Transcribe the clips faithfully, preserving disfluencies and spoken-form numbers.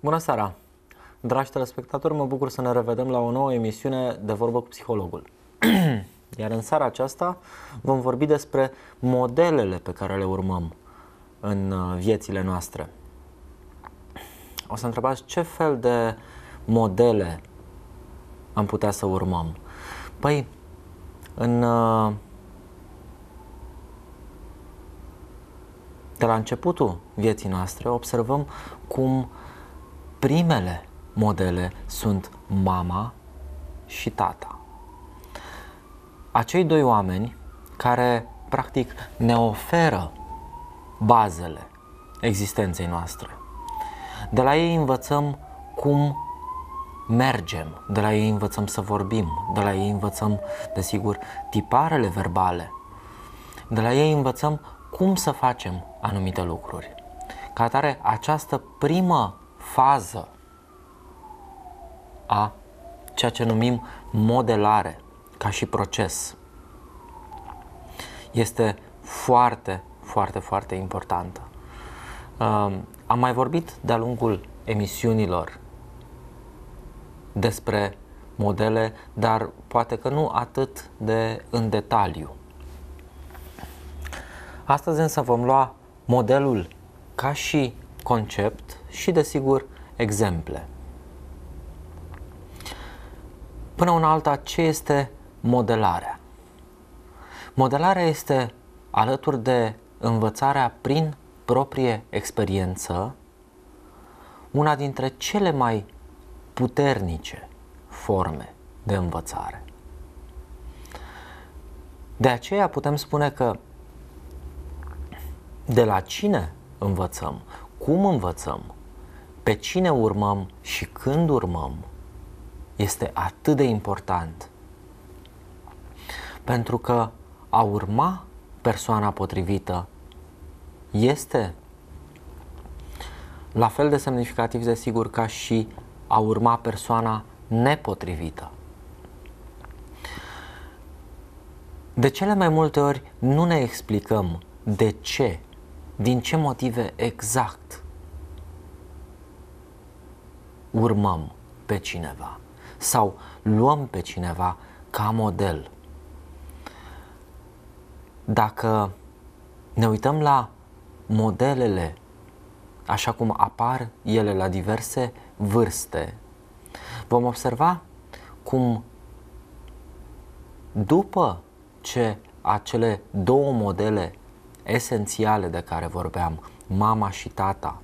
Bună seara! Dragi telespectatori, mă bucur să ne revedem la o nouă emisiune de Vorbă cu Psihologul. Iar în seara aceasta vom vorbi despre modelele pe care le urmăm în viețile noastre. O să întrebați ce fel de modele am putea să urmăm. Păi, în, de la începutul vieții noastre observăm cum primele modele sunt mama și tata. Acei doi oameni care practic ne oferă bazele existenței noastre. De la ei învățăm cum mergem, de la ei învățăm să vorbim, de la ei învățăm, desigur, tiparele verbale, de la ei învățăm cum să facem anumite lucruri. Ca atare, această primă fază a ceea ce numim modelare ca și proces este foarte, foarte, foarte importantă. Am mai vorbit de-a lungul emisiunilor despre modele, dar poate că nu atât de în detaliu. Astăzi însă vom lua modelul ca și concept și, desigur, exemple. Până una alta, ce este modelarea? Modelarea este, alături de învățarea prin proprie experiență, una dintre cele mai puternice forme de învățare. De aceea putem spune că de la cine învățăm, cum învățăm, pe cine urmăm și când urmăm, este atât de important. Pentru că a urma persoana potrivită este la fel de semnificativ, desigur, ca și a urma persoana nepotrivită. De cele mai multe ori nu ne explicăm de ce, din ce motive exact urmăm pe cineva sau luăm pe cineva ca model. Dacă ne uităm la modelele așa cum apar ele la diverse vârste, vom observa cum după ce acele două modele esențiale de care vorbeam, mama și tata,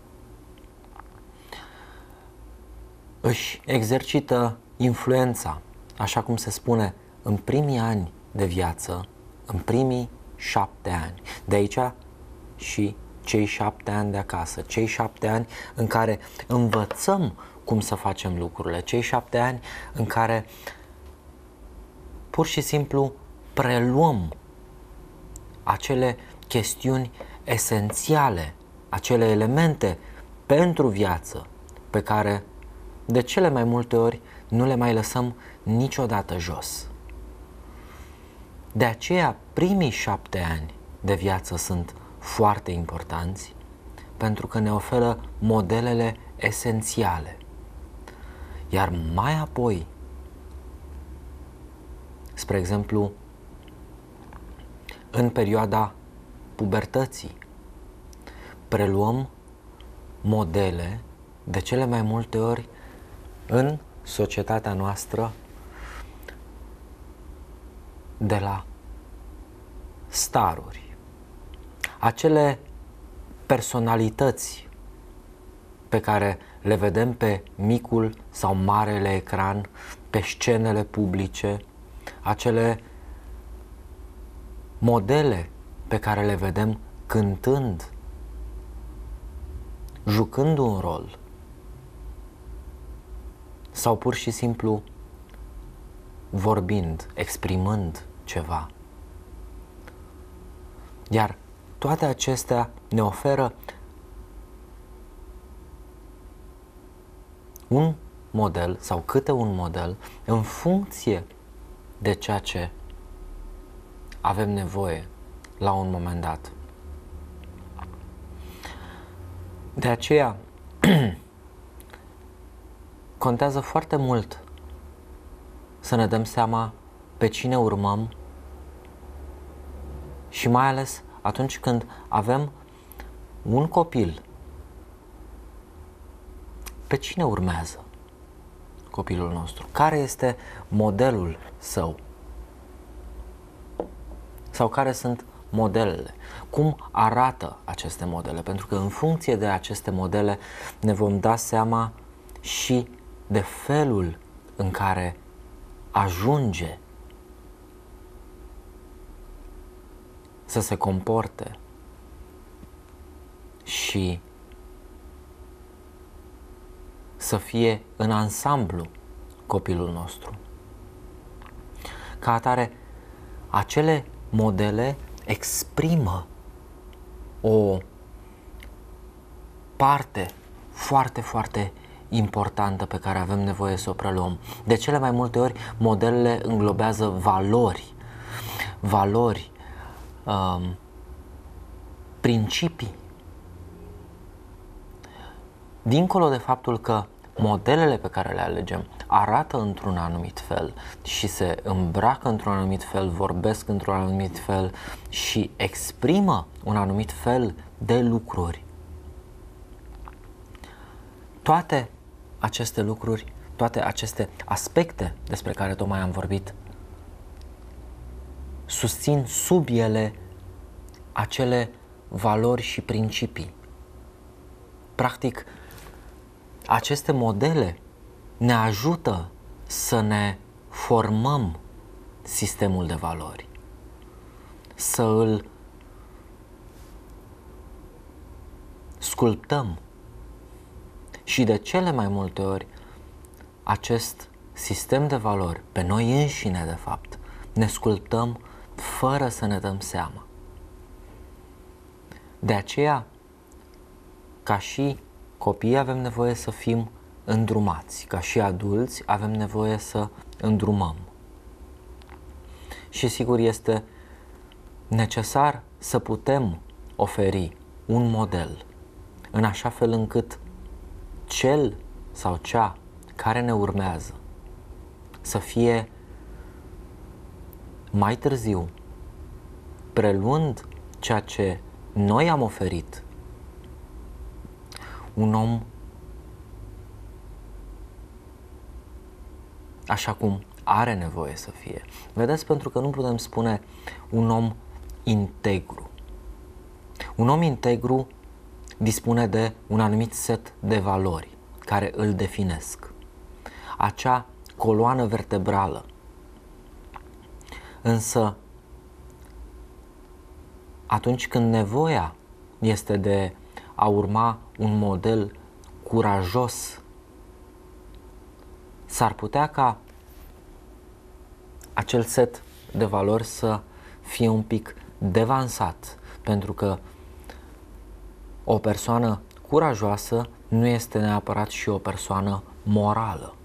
își exercită influența, așa cum se spune, în primii ani de viață, în primii șapte ani. De aici și cei șapte ani de acasă, cei șapte ani în care învățăm cum să facem lucrurile, cei șapte ani în care pur și simplu preluăm acele chestiuni esențiale, acele elemente pentru viață pe care de cele mai multe ori nu le mai lăsăm niciodată jos. De aceea, primii șapte ani de viață sunt foarte importanți, pentru că ne oferă modelele esențiale. Iar mai apoi, spre exemplu, în perioada pubertății, preluăm modele de cele mai multe ori în societatea noastră de la staruri. Acele personalități pe care le vedem pe micul sau marele ecran, pe scenele publice, acele modele pe care le vedem cântând, jucând un rol sau pur și simplu vorbind, exprimând ceva. Iar toate acestea ne oferă un model sau câte un model în funcție de ceea ce avem nevoie la un moment dat. De aceea, contează foarte mult să ne dăm seama pe cine urmăm și mai ales atunci când avem un copil, pe cine urmează copilul nostru? Care este modelul său? Sau care sunt modelele? Cum arată aceste modele? Pentru că în funcție de aceste modele ne vom da seama și de felul în care ajunge să se comporte și să fie în ansamblu copilul nostru. Ca atare, acele modele exprimă o parte foarte, foarte importantă pe care avem nevoie să o preluăm. De cele mai multe ori, modelele înglobează valori, valori, um, principii. Dincolo de faptul că modelele pe care le alegem arată într-un anumit fel și se îmbracă într-un anumit fel, vorbesc într-un anumit fel și exprimă un anumit fel de lucruri. Toate aceste lucruri, toate aceste aspecte despre care tocmai am vorbit, susțin sub ele acele valori și principii. Practic, aceste modele ne ajută să ne formăm sistemul de valori, să îl sculptăm și de cele mai multe ori acest sistem de valori, pe noi înșine de fapt, ne sculptăm fără să ne dăm seama. De aceea, ca și copii avem nevoie să fim îndrumați, ca și adulți avem nevoie să îndrumăm. Și sigur este necesar să putem oferi un model în așa fel încât cel sau cea care ne urmează să fie mai târziu, preluând ceea ce noi am oferit, un om așa cum are nevoie să fie. Vedeți, pentru că nu putem spune un om integru. Un om integru dispune de un anumit set de valori care îl definesc. Acea coloană vertebrală. Însă, atunci când nevoia este de a urma un model curajos, s-ar putea ca acel set de valori să fie un pic devansat, pentru că o persoană curajoasă nu este neapărat și o persoană morală.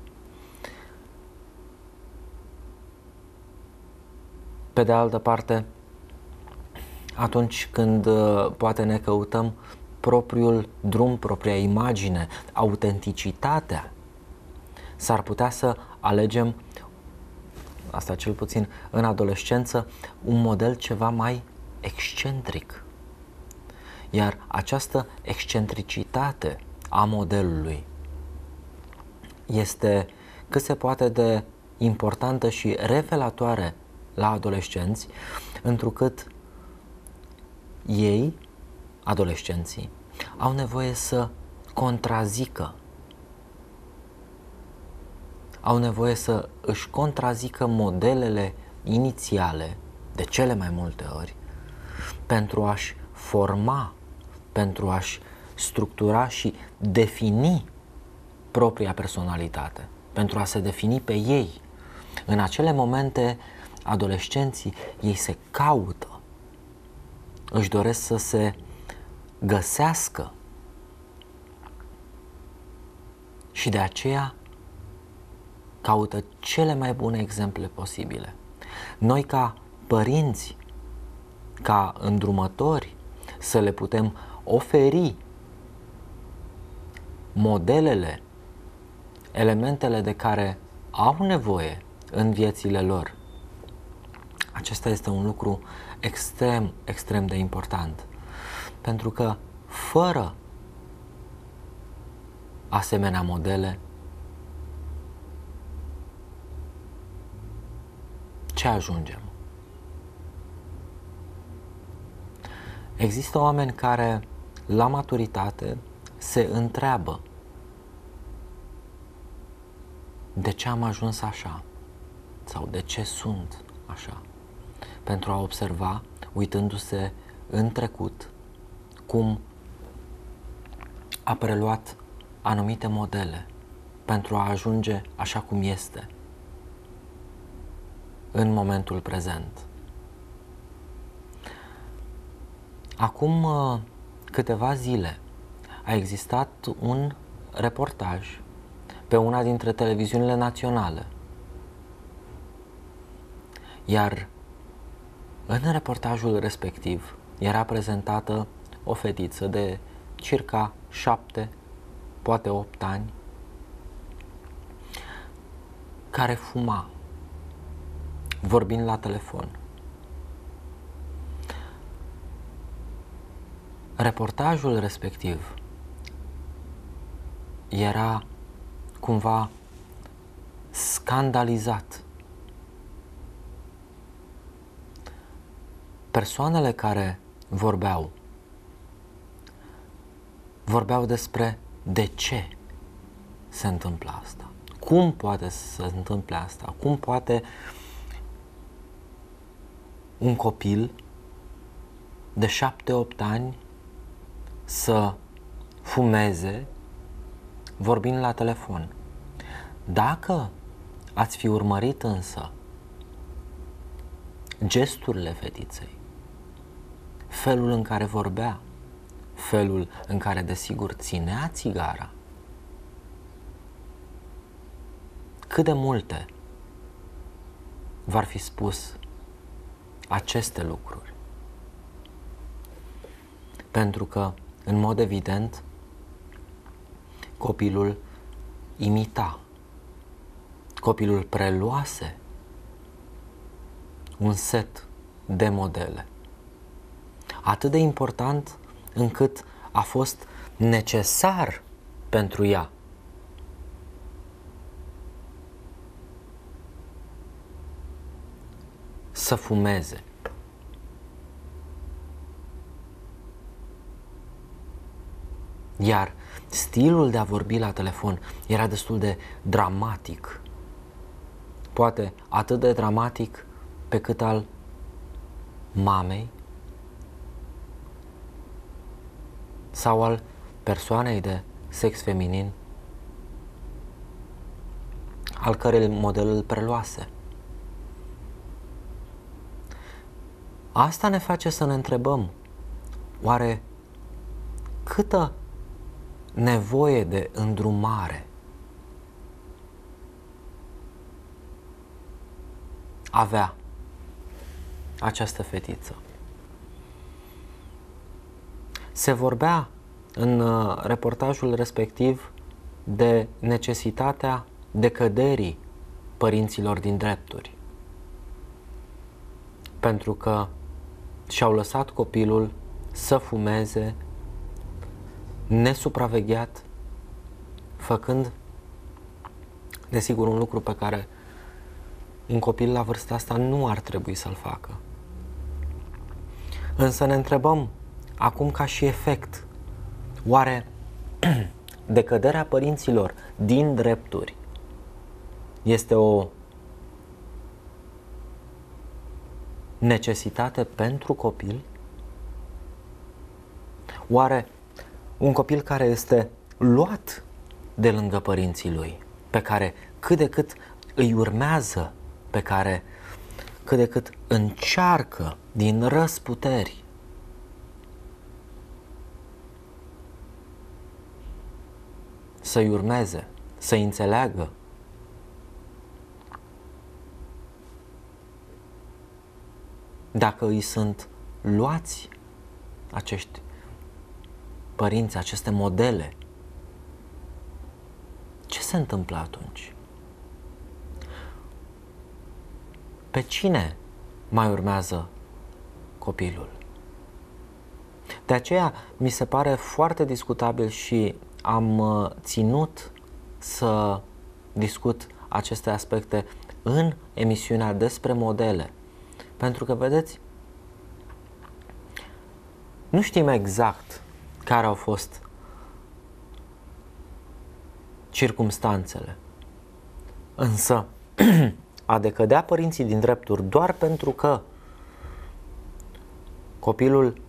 Pe de altă parte, atunci când poate ne căutăm propriul drum, propria imagine, autenticitatea, s-ar putea să alegem, asta cel puțin în adolescență, un model ceva mai excentric. Iar această excentricitate a modelului este cât se poate de importantă și revelatoare la adolescenți, întrucât ei, adolescenții, au nevoie să contrazică, au nevoie să își contrazică modelele inițiale, de cele mai multe ori, pentru a-și forma, pentru a-și structura și defini propria personalitate, pentru a se defini pe ei. În acele momente, adolescenții, ei se caută, își doresc să se găsească și de aceea caută cele mai bune exemple posibile. Noi, ca părinți, ca îndrumători, să le putem oferi modelele elementele de care au nevoie în viețile lor. Acesta este un lucru extrem, extrem de important. Pentru că fără asemenea modele, ce ajungem? Există oameni care, la maturitate, se întreabă: de ce am ajuns așa? Sau de ce sunt așa? Pentru a observa, uitându-se în trecut, cum a preluat anumite modele pentru a ajunge așa cum este în momentul prezent. Acum câteva zile a existat un reportaj pe una dintre televiziunile naționale. Iar în reportajul respectiv era prezentată o fetiță de circa șapte, poate opt ani, care fuma, vorbind la telefon. Reportajul respectiv era cumva scandalizat. Persoanele care vorbeau, vorbeau despre de ce se întâmplă asta. Cum poate să se întâmple asta? Cum poate un copil de șapte-opt ani să fumeze vorbind la telefon? Dacă ați fi urmărit însă gesturile fetiței, felul în care vorbea, felul în care desigur ținea țigara, cât de multe v-ar fi spus aceste lucruri. Pentru că, în mod evident, copilul imita, copilul preluase un set de modele atât de important încât a fost necesar pentru ea să fumeze. Iar stilul de a vorbi la telefon era destul de dramatic. Poate atât de dramatic pe cât al mamei sau al persoanei de sex feminin al cărei model îl preluase. Asta ne face să ne întrebăm, oare câtă nevoie de îndrumare avea această fetiță? Se vorbea în reportajul respectiv de necesitatea decăderii părinților din drepturi, pentru că și-au lăsat copilul să fumeze nesupravegheat, făcând, desigur, un lucru pe care un copil la vârsta asta nu ar trebui să-l facă. Însă ne întrebăm, acum ca și efect, oare decăderea părinților din drepturi este o necesitate pentru copil? Oare un copil care este luat de lângă părinții lui, pe care cât de cât îi urmează, pe care cât de cât încearcă din răsputeri să-i urmeze, să-i înțeleagă, dacă îi sunt luați acești părinți, aceste modele, ce se întâmplă atunci? Pe cine mai urmează copilul? De aceea mi se pare foarte discutabil și am ținut să discut aceste aspecte în emisiunea despre modele. Pentru că, vedeți, nu știm exact care au fost circumstanțele. Însă, a decădea părinții din drepturi doar pentru că copilul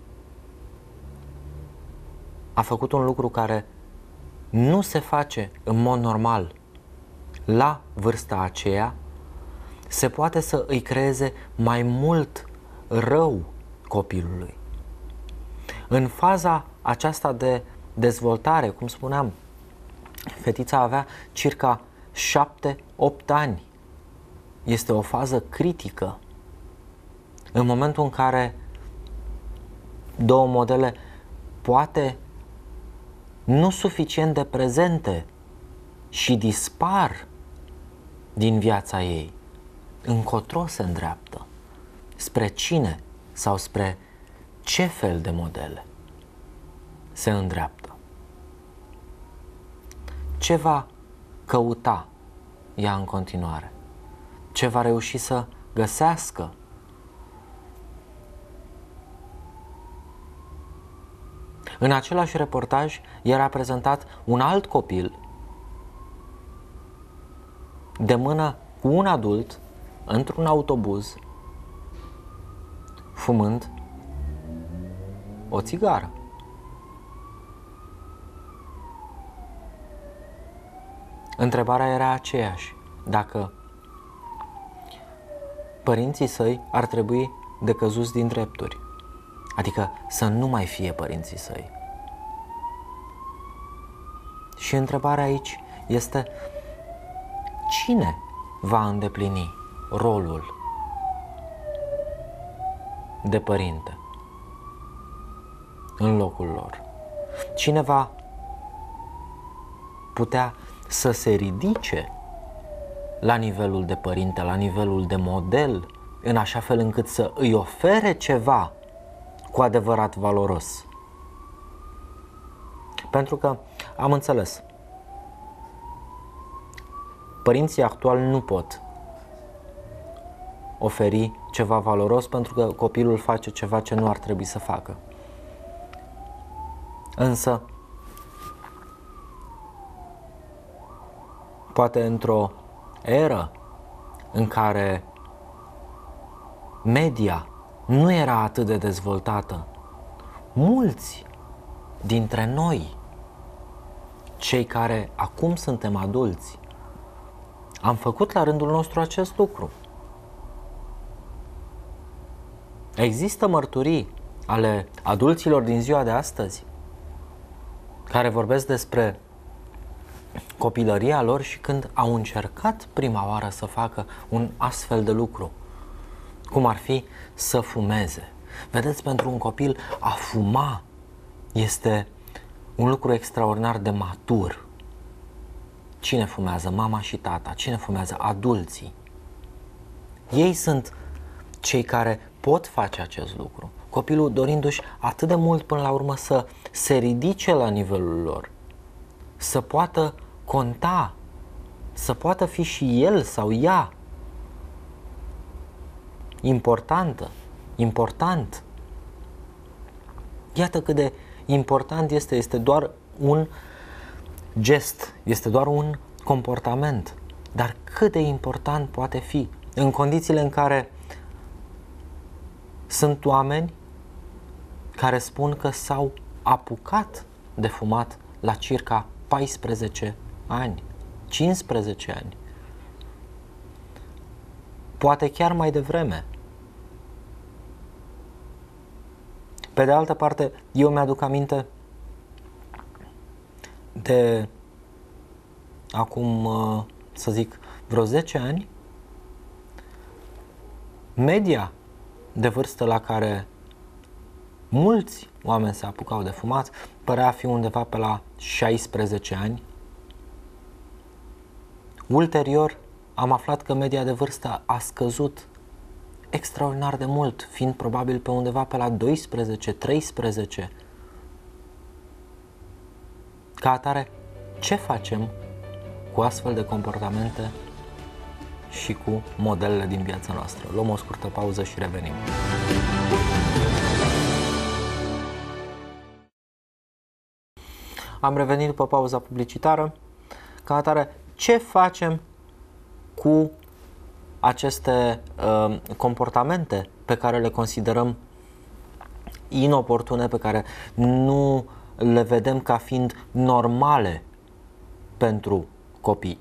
a făcut un lucru care nu se face în mod normal la vârsta aceea, se poate să îi creeze mai mult rău copilului. În faza aceasta de dezvoltare, cum spuneam, fetița avea circa șapte opt ani. Este o fază critică. În momentul în care două modele poate nu suficient de prezente și dispar din viața ei, încotro se îndreaptă, spre cine sau spre ce fel de modele se îndreaptă. Ce va căuta ea în continuare? Ce va reuși să găsească? În același reportaj era prezentat un alt copil de mână cu un adult într-un autobuz, fumând o țigară. Întrebarea era aceeași: dacă părinții săi ar trebui decăzuți din drepturi, adică să nu mai fie părinții săi. Și întrebarea aici este: cine va îndeplini rolul de părinte în locul lor? Cine va putea să se ridice la nivelul de părinte, la nivelul de model, în așa fel încât să îi ofere ceva cu adevărat valoros? Pentru că am înțeles, părinții actuali nu pot oferi ceva valoros pentru că copilul face ceva ce nu ar trebui să facă. Însă, poate într-o eră în care media nu era atât de dezvoltată, mulți dintre noi, cei care acum suntem adulți, am făcut la rândul nostru acest lucru. Există mărturii ale adulților din ziua de astăzi care vorbesc despre copilăria lor și când au încercat prima oară să facă un astfel de lucru, cum ar fi să fumeze. Vedeți, pentru un copil a fuma este un lucru extraordinar de matur. Cine fumează? Mama și tata. Cine fumează? Adulții. Ei sunt cei care pot face acest lucru. Copilul dorindu-și atât de mult până la urmă să se ridice la nivelul lor, să poată conta, să poată fi și el sau ea importantă, important. Iată cât de important este, este doar un gest, este doar un comportament, dar cât de important poate fi în condițiile în care sunt oameni care spun că s-au apucat de fumat la circa paisprezece ani, cincisprezece ani, poate chiar mai devreme. Pe de altă parte, eu mi-aduc aminte de acum, să zic, vreo zece ani, media de vârstă la care mulți oameni se apucau de fumat părea a fi undeva pe la șaisprezece ani. Ulterior am aflat că media de vârstă a scăzut extraordinar de mult, fiind probabil pe undeva pe la doisprezece treisprezece. Ca atare, ce facem cu astfel de comportamente și cu modelele din viața noastră? Luăm o scurtă pauză și revenim. Am revenit după pauza publicitară. Ca atare, ce facem cu aceste uh, comportamente pe care le considerăm inoportune, pe care nu le vedem ca fiind normale pentru copii?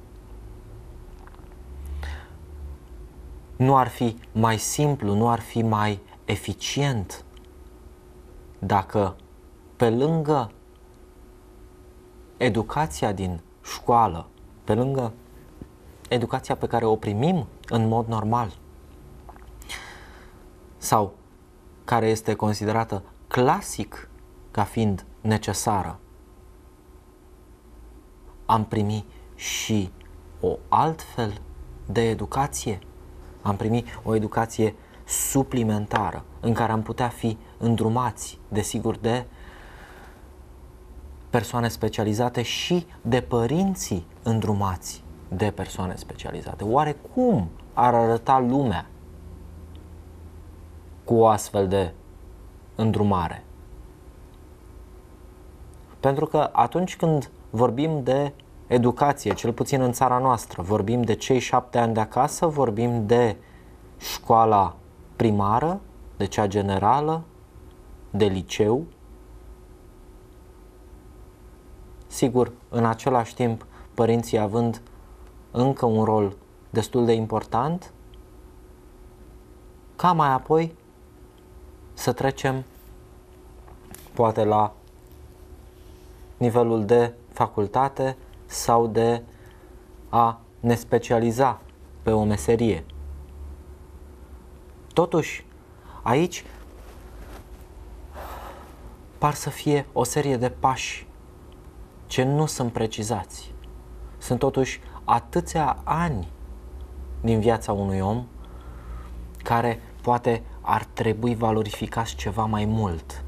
Nu ar fi mai simplu, nu ar fi mai eficient dacă pe lângă educația din școală, pe lângă educația pe care o primim în mod normal sau care este considerată clasic ca fiind necesară, am primit și o altfel de educație? Am primit o educație suplimentară în care am putea fi îndrumați, desigur, de persoane specializate și de părinții îndrumați de persoane specializate. Oare cum ar arăta lumea cu o astfel de îndrumare? Pentru că atunci când vorbim de educație, cel puțin în țara noastră, vorbim de cei șapte ani de acasă, vorbim de școala primară, de cea generală, de liceu. Sigur, în același timp, părinții având încă un rol destul de important, ca mai apoi să trecem poate la nivelul de facultate sau de a ne specializa pe o meserie. Totuși, aici par să fie o serie de pași ce nu sunt precizați. Sunt totuși atâția ani din viața unui om care poate ar trebui valorificați ceva mai mult.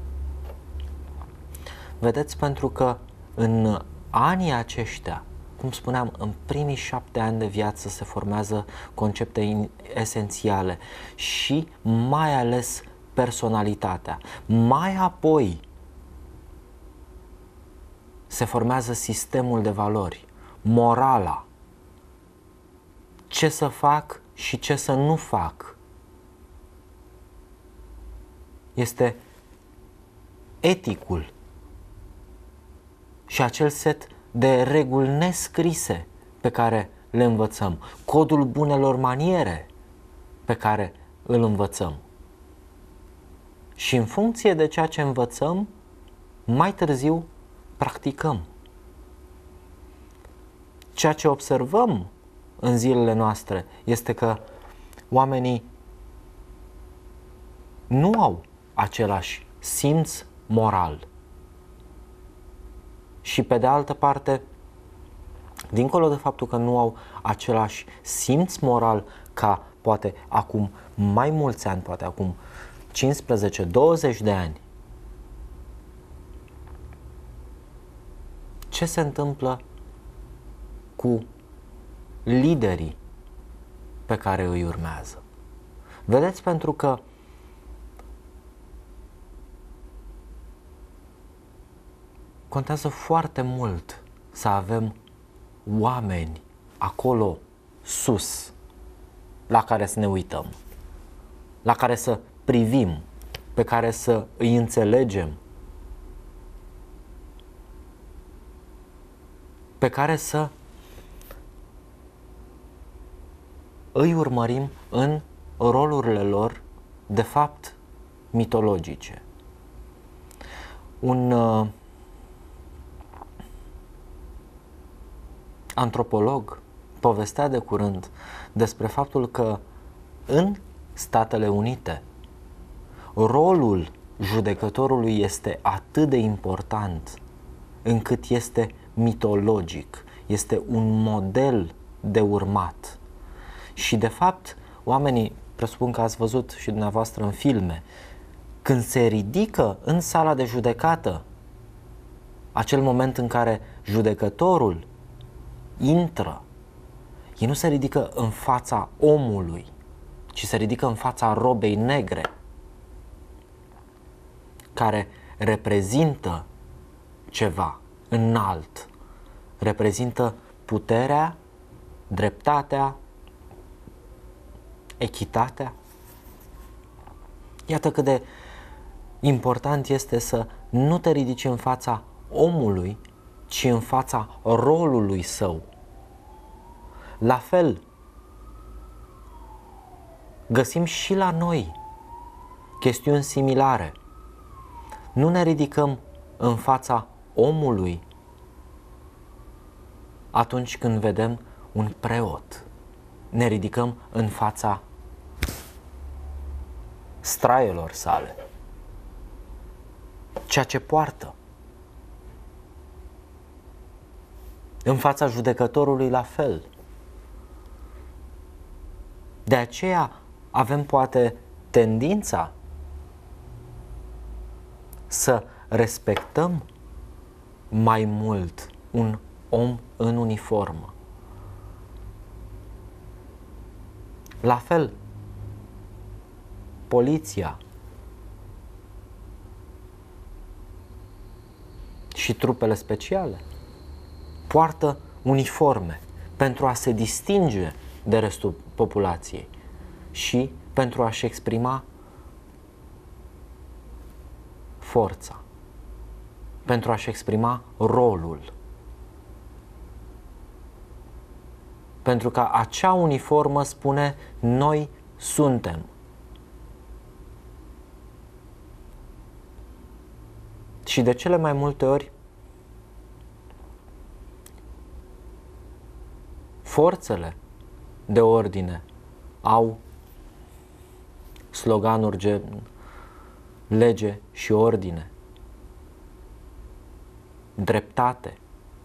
Vedeți, pentru că în anii aceștia, cum spuneam, în primii șapte ani de viață se formează concepte esențiale și mai ales personalitatea. Mai apoi se formează sistemul de valori, morala, ce să fac și ce să nu fac. Este eticul și acel set de reguli nescrise pe care le învățăm, codul bunelor maniere pe care îl învățăm. Și în funcție de ceea ce învățăm, mai târziu practicăm. Ceea ce observăm în zilele noastre este că oamenii nu au același simț moral. Și pe de altă parte, dincolo de faptul că nu au același simț moral ca poate acum mai mulți ani, poate acum cincisprezece douăzeci de ani, ce se întâmplă cu liderii pe care îi urmează? Vedeți, pentru că contează foarte mult să avem oameni acolo sus la care să ne uităm, la care să privim, pe care să îi înțelegem, pe care să îi urmărim în rolurile lor, de fapt, mitologice. Un uh, antropolog povestea de curând despre faptul că în Statele Unite rolul judecătorului este atât de important încât este mitologic, este un model de urmat. Și de fapt, oamenii, presupun că ați văzut și dumneavoastră în filme, când se ridică în sala de judecată, acel moment în care judecătorul intră, ei nu se ridică în fața omului, ci se ridică în fața robei negre, care reprezintă ceva înalt, reprezintă puterea, dreptatea, echitatea. Iată cât de important este să nu te ridici în fața omului, ci în fața rolului său. La fel, găsim și la noi chestiuni similare. Nu ne ridicăm în fața omului atunci când vedem un preot. Ne ridicăm în fața straielor sale, ceea ce poartă. În fața judecătorului la fel. De aceea avem poate tendința să respectăm mai mult un om în uniformă. La fel, poliția și trupele speciale poartă uniforme pentru a se distinge de restul populației și pentru a-și exprima forța, pentru a-și exprima rolul. Pentru că acea uniformă spune: noi suntem. Și de cele mai multe ori forțele de ordine au sloganuri gen lege și ordine, dreptate.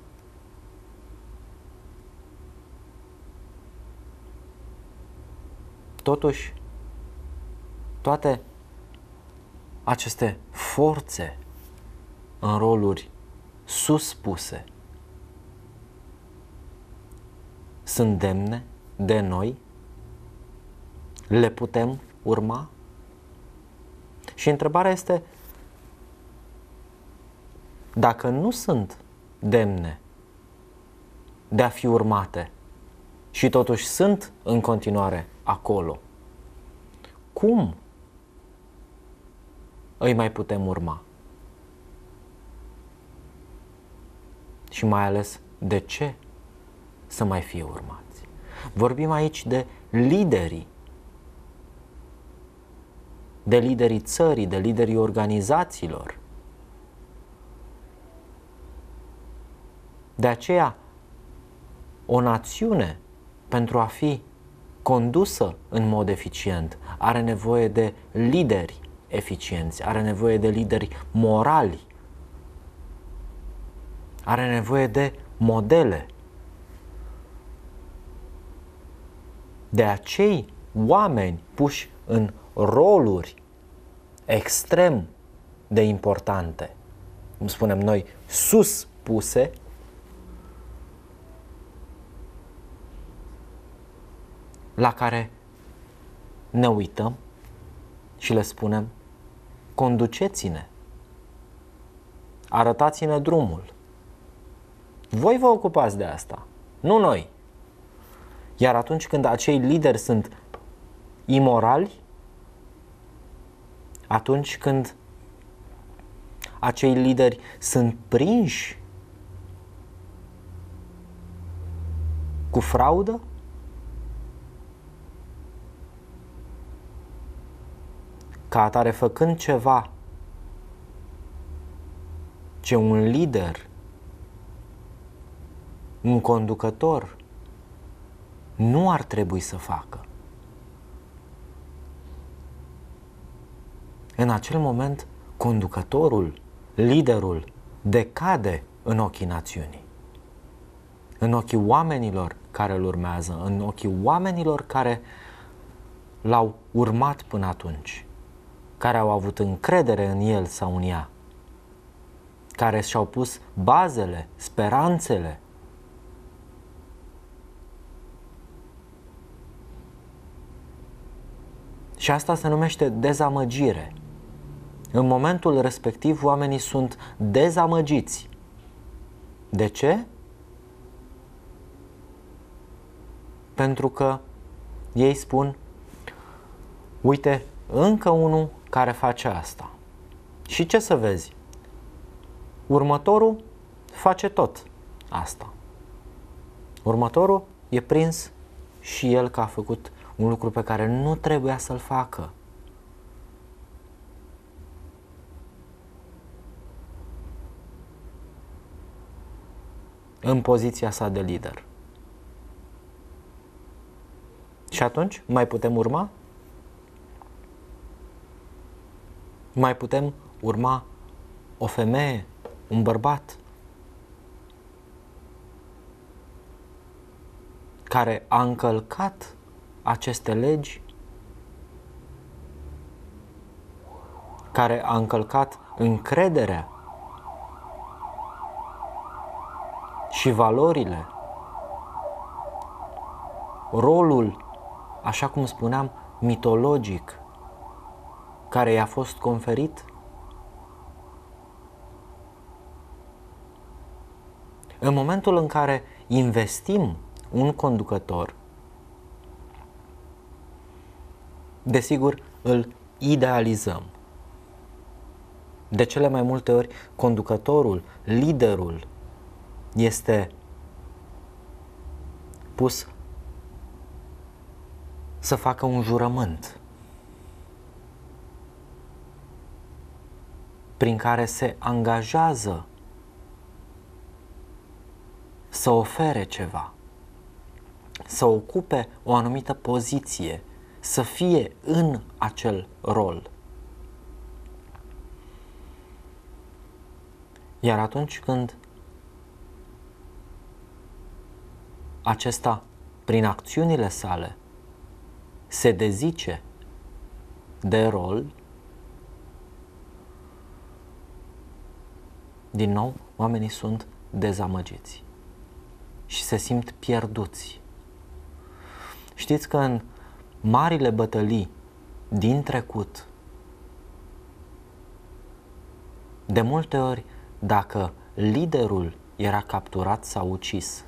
Totuși, toate aceste forțe în roluri suspuse sunt demne de noi? Le putem urma? Și întrebarea este, dacă nu sunt demne de a fi urmate și totuși sunt în continuare acolo, cum îi mai putem urma? Și mai ales, de ce să mai fie urmați? Vorbim aici de liderii, de liderii țării, de liderii organizațiilor. De aceea, o națiune, pentru a fi condusă în mod eficient, are nevoie de lideri eficienți, are nevoie de lideri morali, are nevoie de modele, de acei oameni puși în roluri extrem de importante, cum spunem noi, sus puse, la care ne uităm și le spunem: conduceți-ne, arătați-ne drumul. Voi vă ocupați de asta, nu noi. Iar atunci când acei lideri sunt imorali, atunci când acei lideri sunt prinși cu fraudă, ca atare făcând ceva ce un lider, un conducător nu ar trebui să facă, în acel moment conducătorul, liderul decade în ochii națiunii. în ochii oamenilor care îl urmează, în ochii oamenilor care l-au urmat până atunci, care au avut încredere în el sau în ea, care și-au pus bazele, speranțele. Și asta se numește dezamăgire. În momentul respectiv, oamenii sunt dezamăgiți. De ce? Pentru că ei spun, uite, încă unul care face asta. Și ce să vezi? Următorul face tot asta. Următorul e prins și el că a făcut un lucru pe care nu trebuia să-l facă. În poziția sa de lider. Și atunci mai putem urma? Mai putem urma o femeie, un bărbat care a încălcat aceste legi, care a încălcat încrederea și valorile, rolul, așa cum spuneam, mitologic, care i-a fost conferit? În momentul în care investim un conducător, desigur, îl idealizăm. De cele mai multe ori, conducătorul, liderul, este pus să facă un jurământ prin care se angajează să ofere ceva, să ocupe o anumită poziție, să fie în acel rol. Iar atunci când acesta, prin acțiunile sale, se dezice de rol, din nou, oamenii sunt dezamăgiți și se simt pierduți. Știți că în marile bătălii din trecut, de multe ori, dacă liderul era capturat sau ucis,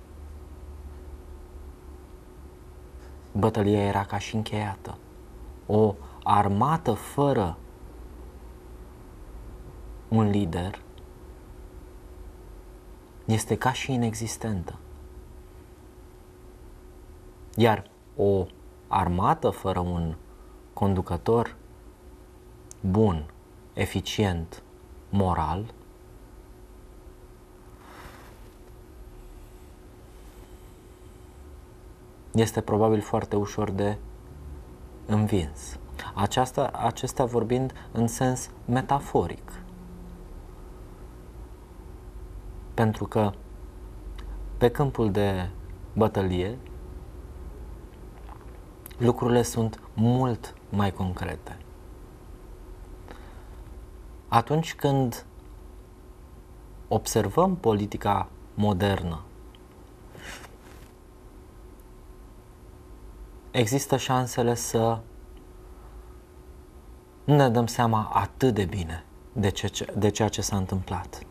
bătălia era ca și încheiată. O armată fără un lider este ca și inexistentă. Iar o armată fără un conducător bun, eficient, moral, este probabil foarte ușor de învins. Aceasta, acestea vorbind în sens metaforic. Pentru că pe câmpul de bătălie lucrurile sunt mult mai concrete. Atunci când observăm politica modernă, există șansele să nu ne dăm seama atât de bine de, ce, de ceea ce s-a întâmplat.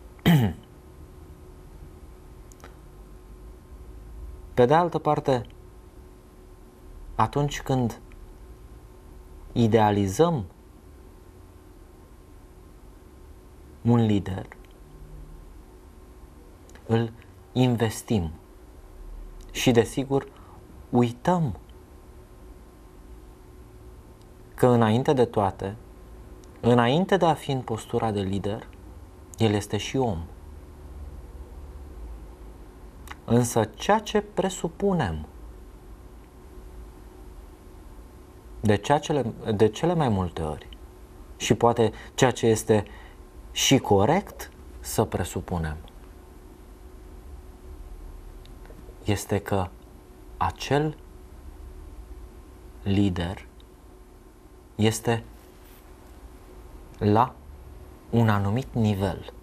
Pe de altă parte, atunci când idealizăm un lider, îl investim și, desigur, uităm că înainte de toate, înainte de a fi în postura de lider, el este și om. Însă ceea ce presupunem de, ceea cele, de cele mai multe ori și poate ceea ce este și corect să presupunem, este că acel lider este la un anumit nivel.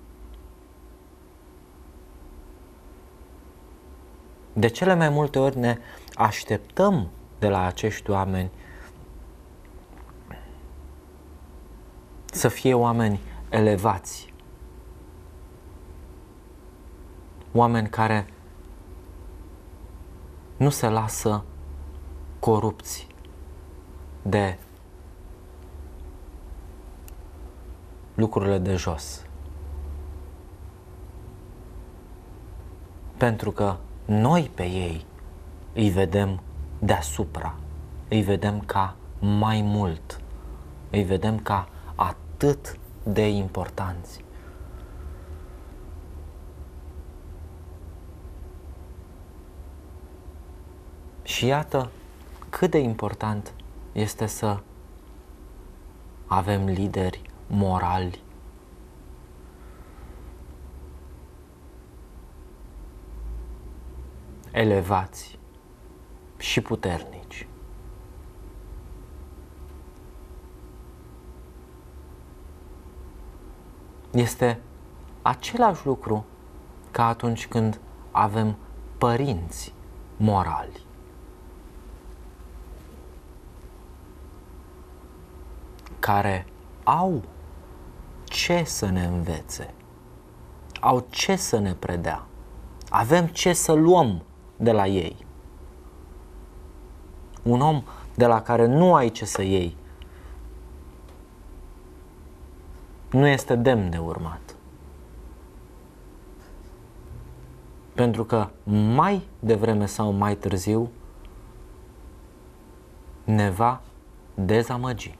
De cele mai multe ori ne așteptăm de la acești oameni să fie oameni elevați, oameni care nu se lasă corupți de lucrurile de jos. Pentru că noi pe ei îi vedem deasupra, îi vedem ca mai mult, îi vedem ca atât de importanți. Și iată cât de important este să avem lideri morali, elevați și puternici. Este același lucru ca atunci când avem părinți morali. Care au ce să ne învețe, au ce să ne predea, avem ce să luăm de la ei. Un om de la care nu ai ce să iei nu este demn de urmat. Pentru că mai devreme sau mai târziu ne va dezamăgi.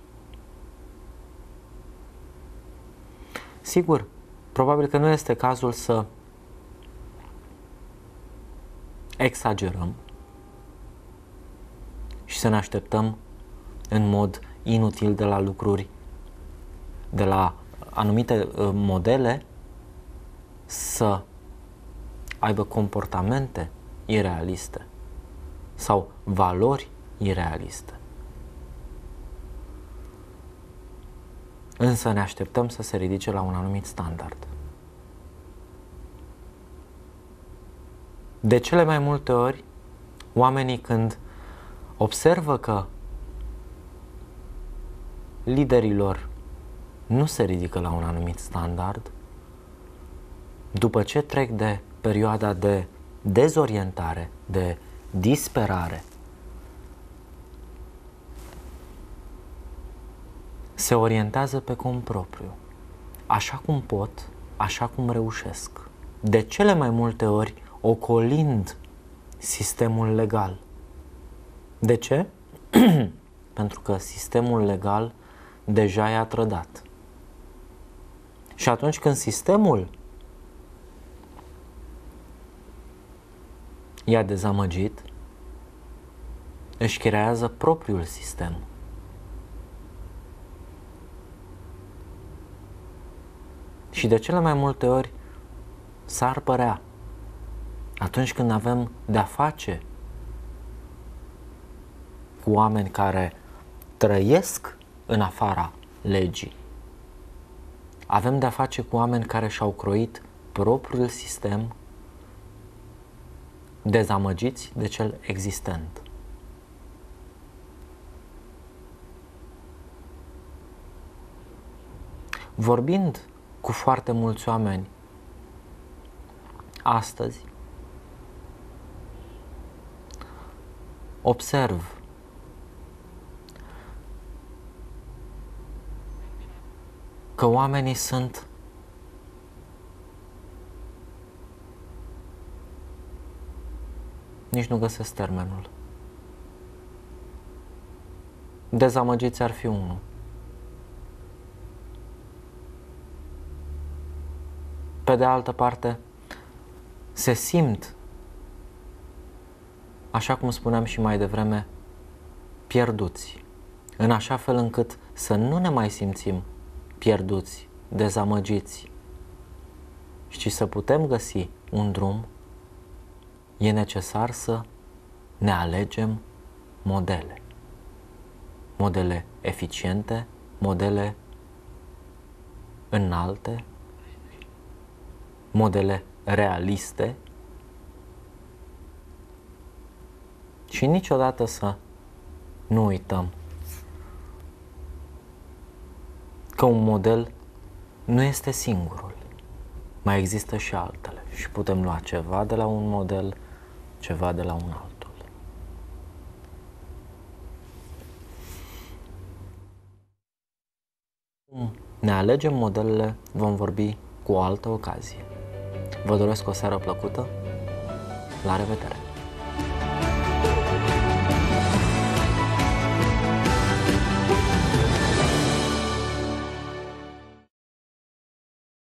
Sigur, probabil că nu este cazul să exagerăm și să ne așteptăm în mod inutil de la lucruri, de la anumite modele să aibă comportamente irealiste sau valori irealiste. Însă ne așteptăm să se ridice la un anumit standard. De cele mai multe ori, oamenii când observă că liderilor nu se ridică la un anumit standard, după ce trec de perioada de dezorientare, de disperare, se orientează pe cont propriu, așa cum pot, așa cum reușesc, de cele mai multe ori ocolind sistemul legal. De ce? Pentru că sistemul legal deja i-a trădat. Și atunci când sistemul i-a dezamăgit, își creează propriul sistem. Și de cele mai multe ori s-ar părea, atunci când avem de-a face cu oameni care trăiesc în afara legii, avem de-a face cu oameni care și-au croit propriul sistem, dezamăgiți de cel existent. Vorbind cu foarte mulți oameni astăzi, observ că oamenii sunt nici nu găsesc termenul. Dezamăgiți ar fi unul. Pe de altă parte, se simt, așa cum spuneam și mai devreme, pierduți, în așa fel încât să nu ne mai simțim pierduți, dezamăgiți, ci să putem găsi un drum e necesar să ne alegem modele. Modele eficiente, modele înalte, modele realiste și niciodată să nu uităm că un model nu este singurul. Mai există și altele și putem lua ceva de la un model, ceva de la un altul. Ne alegem modelele, vom vorbi cu o altă ocazie. Vă doresc o seară plăcută, la revedere!